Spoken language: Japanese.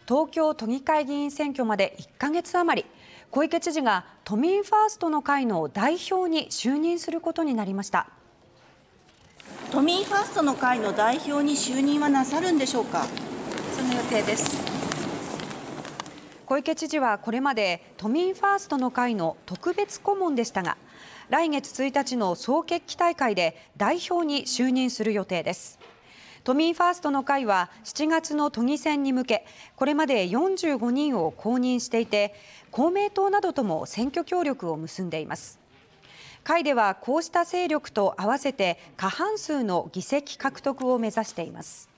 東京都議会議員選挙まで1ヶ月余り、小池知事が都民ファーストの会の代表に就任することになりました。 都民ファーストの会の代表に就任はなさるんでしょうか。 その予定です。 小池知事はこれまで都民ファーストの会の特別顧問でしたが、来月1日の総決起大会で代表に就任する予定です。都民ファーストの会は7月の都議選に向け、これまで45人を公認していて、公明党などとも選挙協力を結んでいます。会ではこうした勢力と合わせて過半数の議席獲得を目指しています。